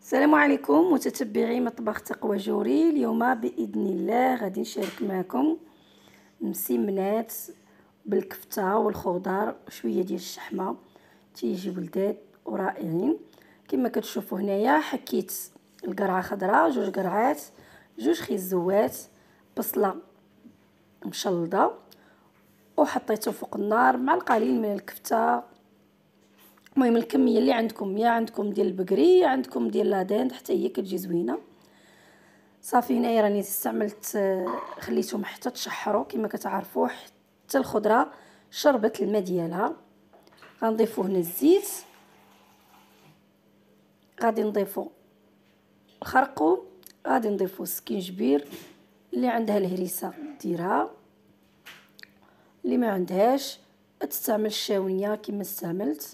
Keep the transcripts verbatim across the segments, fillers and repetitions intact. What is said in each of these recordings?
السلام عليكم متتبعي مطبخ تقوى جوري. اليوم باذن الله غادي نشارك معكم مسمنات بالكفته والخضر وشويه ديال الشحمه تيجيو لذاذ ورائعين. كما كتشوفوا هنايا حكيت القرعه خضراء، جوج قرعات، جوج خيزوات، بصله مشلضه وحطيته فوق النار مع القليل من الكفته. المهم الكميه اللي عندكم، يا عندكم ديال البقري يا عندكم ديال لادند حتى هي كتجي زوينه. صافي هنايا راني استعملت خليتهم حتى تشحروا. كما كتعرفوا حتى الخضره شربت الماء ديالها. غنضيفوا هنا الزيت، غادي نضيفوا الخرقوم، غادي نضيفوا السكينجبير. اللي عندها الهريسه ديرها، اللي ما عندهاش تستعمل الشاونيه كما استعملت.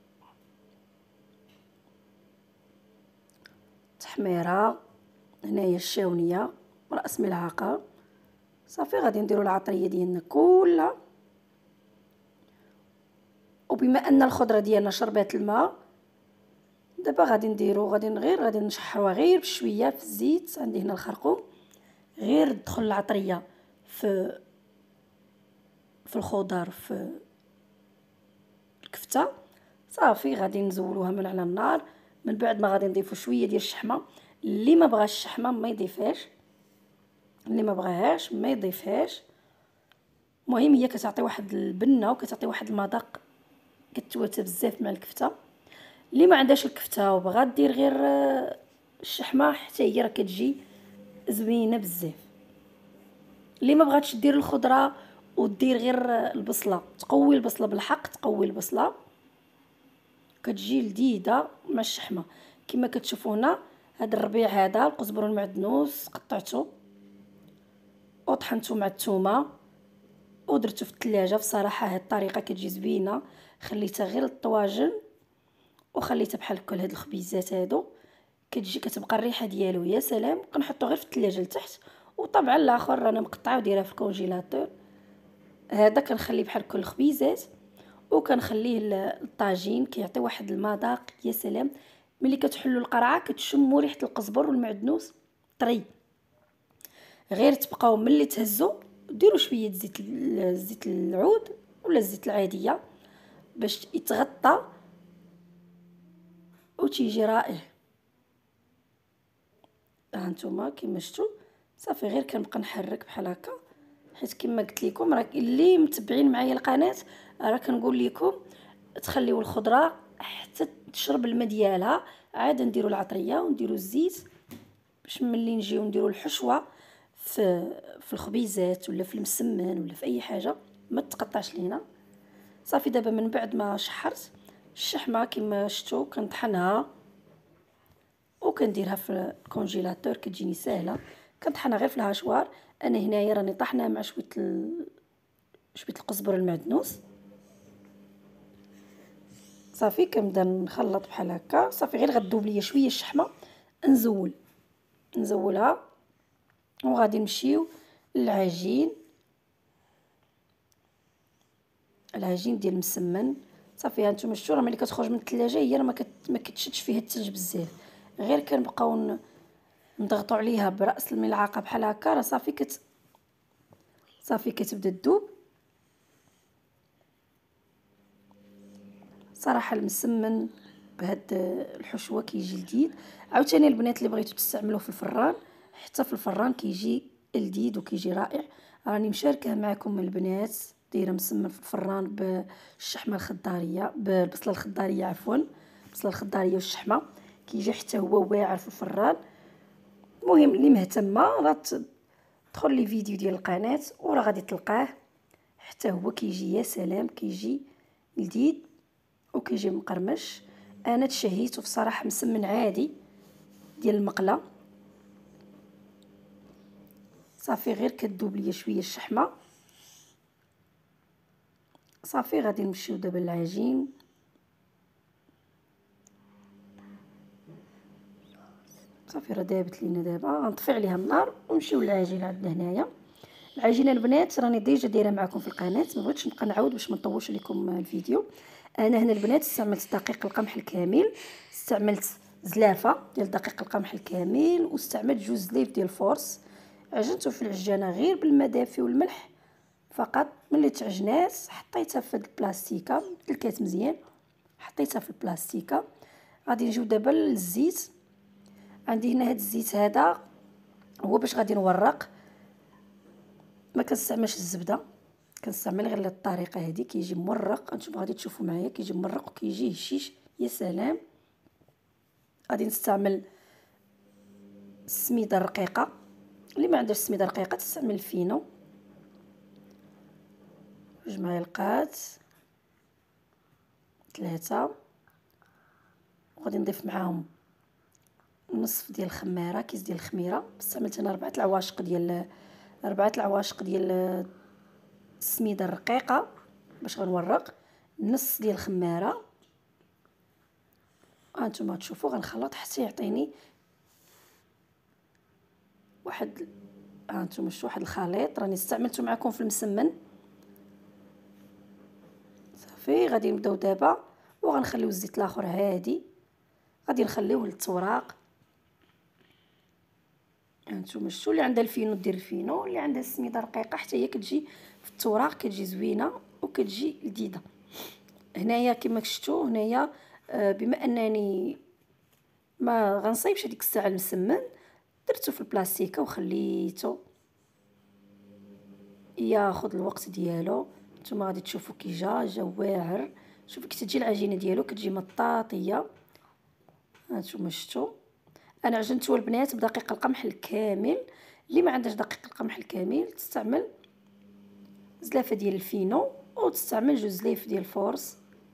تحميره هنايا الشاونيه راس ملعقه. صافي غادي نديروا العطريه ديالنا كلها. وبما ان الخضره ديالنا شربات الماء، دابا غادي نديروا غادي غير غادي نشحروها غير بشويه في الزيت. عندي هنا الخرقوم، غير تدخل العطريه في في الخضر في الكفته. صافي غادي نزولوها من على النار. من بعد ما غادي نضيفوا شويه ديال الشحمه. اللي ما بغاش الشحمه ما يضيفهاش، اللي ما بغاهاش ما يضيفهاش. المهم هي كتعطي واحد البنه وكتعطي واحد المذاق، كتواتى بزاف مع الكفته. اللي ما عندهاش الكفته وبغات دير غير الشحمه حتى هي راه كتجي زوينه بزاف. اللي ما بغاتش دير الخضره ودير غير البصله، تقوي البصله بالحق، تقوي البصله كتجي لذيذه مع الشحمه. كما كتشوفوا هنا هذا الربيع، هذا القزبر المعدنوس قطعته وطحنته مع الثومه ودرته في الثلاجه. بصراحه هذه الطريقه كتجي زوينه. خليتها غير الطواجن وخليتها بحال هكا. هاد الخبيزات هادو كتجي كتبقى الريحه ديالو يا سلام. كنحطو غير في الثلاجه لتحت. وطبعا الاخر رانا مقطعه ودايره في الكونجيلاتور. هذا كنخليه بحال هكا الخبيزات، وكنخليه الطاجين كيعطي واحد المذاق يا سلام. ملي كتحلوا القرعه كتشموا ريحه القزبر والمعدنوس طري. غير تبقاو ملي تهزوا ديروا شويه زيت زيت العود ولا الزيت العاديه باش يتغطى وتيجي رائع. ها نتوما كما شفتوا. صافي غير كنبقى نحرك بحال هكا، حيت كما قلت لكم راه اللي متبعين معايا القناه راه كنقول لكم تخليو الخضره حتى تشرب الماء ديالها، عاد نديروا العطريه ونديروا الزيت باش ملي نجيو نديروا الحشوه في في الخبيزات ولا في المسمن ولا في اي حاجه ما تقطعش لينا. صافي دابا من بعد ما شحرت الشحمه كما شفتوا كنطحنها وكنديرها في الكونجيلاتور. كتجيني سهله، كنطحنها غير في الهاشوار. انا هنايا راني طحناها مع شويه ال... شويه القزبر المعدنوس. صافي كنبدا نخلط بحال هكا. صافي غير غدوب ليا شويه الشحمه نزول نزولها وغادي نمشيو للعجين. العجين ديال المسمن. صافي ها نتوما شفتوا راه ملي كتخرج من الثلاجه هي راه ما, كت... ما كتشدش فيها الثلج بزاف. غير كنبقاو نضغطوا عليها براس الملعقه بحال هكا راه صافي كت صافي كتبدا تذوب. صراحه المسمن بهاد الحشوه كيجي لذيذ. عاوتاني البنات اللي بغيتو تستعملوه في الفران، حتى في الفران كيجي لذيذ وكيجي رائع. راني مشاركه معكم البنات دايره مسمن في الفران بالشحمه الخضاريه، بالبصله الخضاريه عفوا، البصله الخضاريه والشحمه كيجي حتى هو واعر في الفران. المهم اللي مهتمه راه تدخل لي فيديو ديال القناه وراه غادي تلقاه حتى هو كيجي يا سلام، كيجي لذيذ وكيجي مقرمش. انا تشهيته بصراحه مسمن عادي ديال المقله. صافي غير كتذوب ليا شويه الشحمه. صافي غادي نمشيو دابا للعجين. صافي راه دابت لينا. دابا غنطفي عليها النار ونمشيو للعجين. عندنا هنايا العجينه البنات راني ديجا دايره معكم في القناه، ما بغيتش نبقى نعاود باش ما نطولش لكم الفيديو. انا هنا البنات استعملت دقيق القمح الكامل، استعملت زلافه ديال دقيق القمح الكامل، واستعملت جوج زليف ديال الفورس. عجنته في العجانه غير بالماء دافي والملح فقط. ملي تعجنات حطيتها في هاد البلاستيكه، دلكات مزيان، حطيتها في البلاستيكه. غادي نجيو دابا للزيت. عندي هنا هاد الزيت هذا هو باش غادي نورق. ما كنستعملش الزبده، كنستعمل غير الطريقه هذه، كيجي مورق. انتم غادي تشوفوا معايا كيجي مورق وكيجي هشيش، يا سلام. غادي نستعمل السميده الرقيقه، اللي ما عندهاش السميده الرقيقه تستعمل الفينو. جوج معالق، ثلاثه. وغادي نضيف معاهم نصف ديال الخماره، كيس ديال الخميره. استعملت انا ربعه العواشق ديال ربعه العواشق ديال السميده الرقيقه باش غنورق. نص ديال الخماره. هانتوما تشوفوا غنخلط حتى يعطيني واحد، هانتوما شفتوا واحد الخليط راني استعملته معكم في المسمن. صافي غادي نبداو دابا وغنخليو الزيت الاخر هادي، غادي نخليوه للتوراق. هانتوما شفتوا اللي عندها الفينو دير الفينو، اللي عندها السميده رقيقه حتى هي كتجي في التوراق كتجي زوينه وكتجي لذيذه. هنايا كما شفتوا هنايا بما انني ما غنصايبش هذيك الساعه المسمن، درتو في البلاستيكه وخليته ياخذ الوقت ديالو. نتوما غادي تشوفوا كي جا جا واعر. شوفوا كي تجي العجينه ديالو كتجي مطاطيه. هانتوما شفتوا انا عجنتو البنات بدقيق القمح الكامل. اللي ما عندهاش دقيق القمح الكامل تستعمل زلافه ديال الفينو او تستعمل جوج زليف ديال الفورس.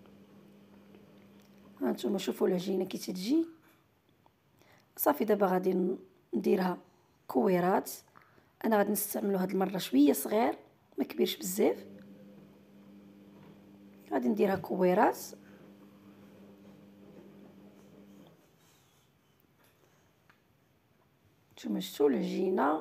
هانتوما شوفوا العجينه كي تجي. صافي دابا غادي نديرها كويرات. انا غادي نستعملو هاد المره شويه صغير ما كبيرش بزاف. غادي نديرها كويرات. نتوما شفتوا العجينه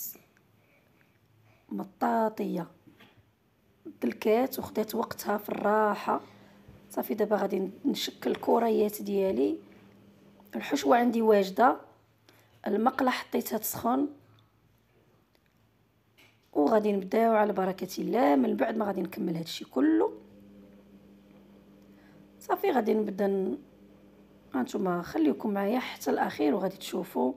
مطاطيه دلكات وخدات وقتها في الراحه. صافي دابا غادي نشكل الكريات ديالي. الحشوه عندي واجده، المقله حطيتها تسخن، وغادي نبداو على بركه الله. من بعد ما غادي نكمل هادشي كله صافي غادي نبدا ن... هانتوما خليكم معايا حتى الاخير وغادي تشوفوا.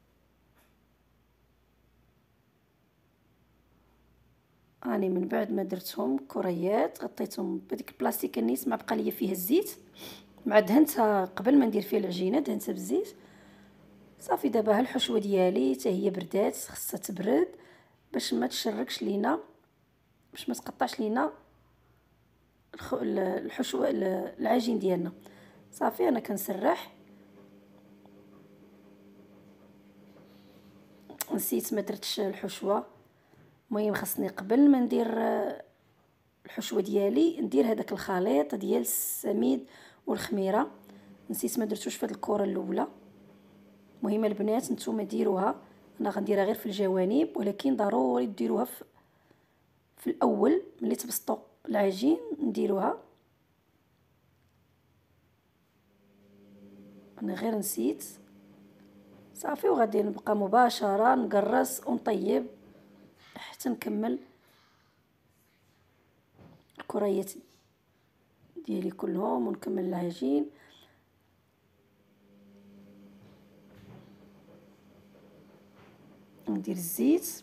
راني من بعد ما درتهم كريات غطيتهم بهذيك البلاستيكه النيس ما بقى ليا فيها الزيت، مع دهنتها قبل ما ندير فيها العجينه دهنتها بالزيت. صافي دابا ها الحشوه ديالي حتى هي بردات، خصها تبرد باش ما تشركش لينا، باش ما تقطعش لينا الحشوه العجين ديالنا. صافي انا كنسرح. نسيت ما درتش الحشوه. المهم خاصني قبل ما ندير الحشوه ديالي ندير هذاك الخليط ديال السميد والخميره. نسيت ما درتوش في هذه الكره الاولى. المهم البنات نتوما ديروها، انا غنديرها غير في الجوانب، ولكن ضروري ديروها في, في الاول ملي تبسطوا العجين نديروها. انا غير نسيت. صافي وغادي نبقى مباشره نقرص ونطيب حتى نكمل الكريات ديالي كلهم ونكمل العجين. ندير الزيت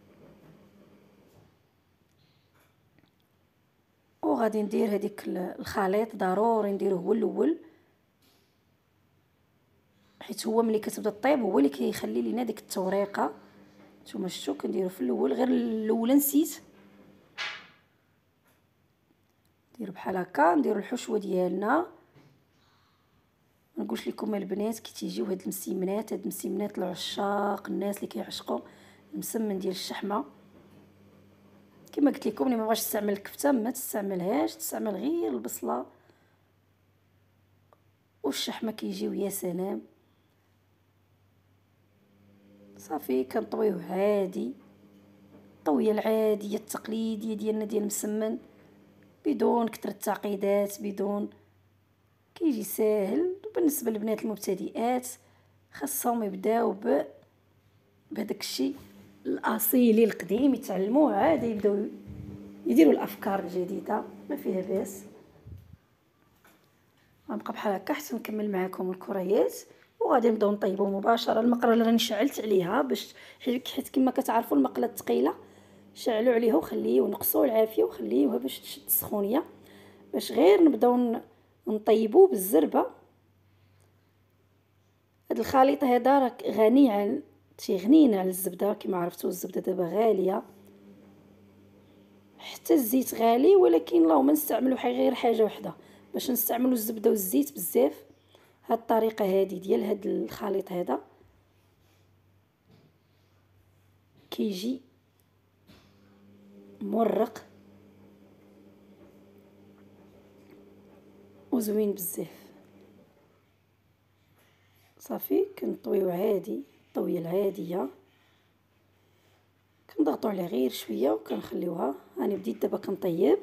وغادي ندير هذيك الخليط ضروري نديروه هو الاول، حيت هو ملي كتبدا طيب هو اللي كيخلي لينا ديك التوريقه. نتوما شفتوا كنديرو في الاول، غير الاولى نسيت. نديرو بحال هكا، نديرو الحشوه ديالنا. ما نقولش لكم البنات كي تيجيو هاد المسيمنات، هاد المسيمنات العشاق الناس اللي كيعشقوا المسمن ديال الشحمه، كما قلت لكم اللي ما بغاش تستعمل الكفته ما تستعملهاش، تستعمل غير البصله والشحمه كيجيو يا سلام. صافي كنطويوه عادي، الطويه العاديه التقليديه ديالنا ديال المسمن، بدون كثره التعقيدات، بدون كيجي ساهل بالنسبه للبنات المبتدئات خاصهم يبداو ب بهداك الشيء الاصيلي القديم، يتعلموه عاد يبداو يديروا الافكار الجديده، ما فيها باس. غنبقى بحال هكا حتى نكمل معكم الكريات، وغادي نبداو نطيبوا مباشره. المقله اللي راني شعلت عليها باش حيت كما كتعرفوا المقله الثقيله شعلوا عليها وخليوه نقصوا العافيه وخليوها باش تشد السخونيه، باش غير نبداو نطيبوا بالزربه. هذا الخليط هذا راه غني عن تيغنينا على الزبده، كما عرفتوا الزبده دابا غاليه، حتى الزيت غالي، ولكن اللهم نستعملوا غير حاجه وحده باش نستعملوا الزبده والزيت بزاف. هاد الطريقه هذه ديال هاد الخليط هذا كيجي مورق وزوين بزاف. صافي كنطويو عادي الطويه العاديه، كنضغطوا عليها غير شويه وكنخليوها. راني بديت دابا كنطيب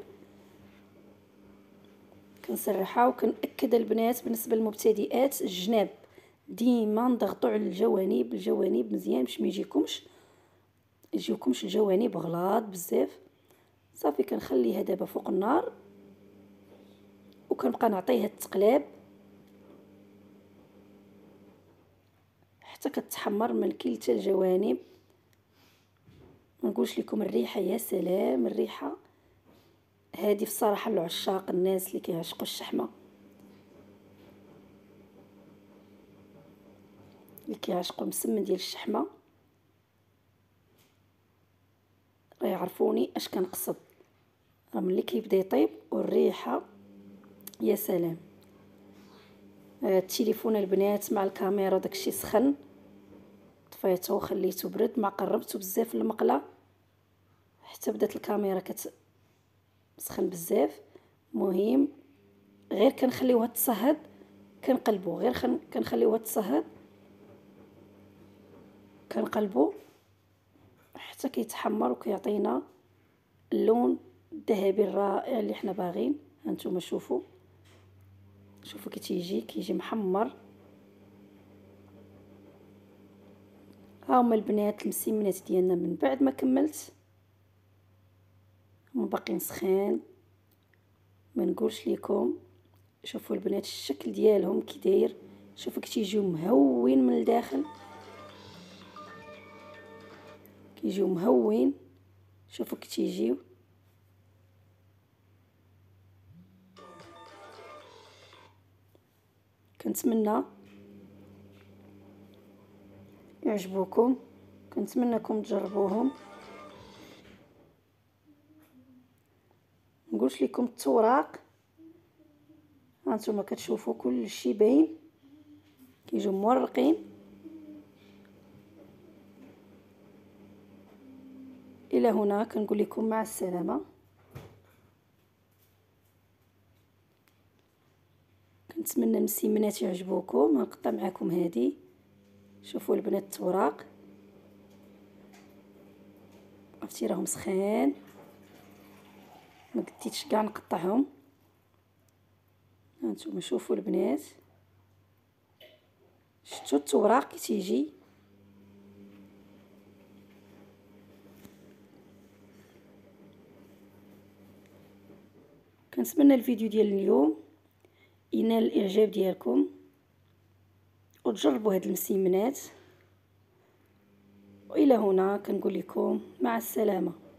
كنسرحها، وكنأكد البنات بالنسبه للمبتدئات الجناب ديما نضغطوا على الجوانب الجوانب مزيان باش ما يجيكمش يجيوكمش الجوانب غلاظ بزاف. صافي كنخليها دابا فوق النار وكنبقى نعطيها التقلاب حتى كتحمر من كلتا الجوانب. ما نقولش لكم الريحه يا سلام، الريحه هذه في الصراحه العشاق الناس اللي كيعشقوا الشحمه اللي كيعشقوا المسمن ديال الشحمه راه يعرفوني اش كنقصد. راه ملي كيبدا يطيب والريحه يا سلام. التليفون البنات مع الكاميرا داكشي سخن، طفيته وخليته برد، ما قربته بزاف المقله حتى بدات الكاميرا كتسخن بزاف. مهم غير كنخليوها تصهد، كنقلبو غير خن... كنخليوها تصهد، كنقلبو حتى كيتحمر وكيعطينا اللون الذهبي الرائع اللي حنا باغين. هانتوما شوفوا شوفوا كي تيجي كيجي محمر. ها هما البنات المسيمنات ديالنا من بعد ما كملت، هما باقيين سخان ما نقولش لكم. شوفوا البنات الشكل ديالهم كي داير، شوفوا كي تيجيو مهوين من الداخل، كيجيو مهوين. شوفوا كي تيجيو كنتمنى يعجبوكم، كنتمنىكم تجربوهم. نقولش لكم التوراق هانتوما كتشوفوا كل شيء باين كيجيو مورقين. الى هنا كنقول لكم مع السلامه. كنتمنى المسيمنات يعجبوكم. غنقطع معكم هذه، شوفوا البنات التوراق عرفتي راهم سخان، ما قديتش كاع نقطعهم. هانتوما شوفوا البنات، شفتوا التوراق كي تيجي. كنتمنى الفيديو ديال اليوم ينال الاعجاب ديالكم وتجربوا هاد المسيمنات. والى هنا كنقول لكم مع السلامه.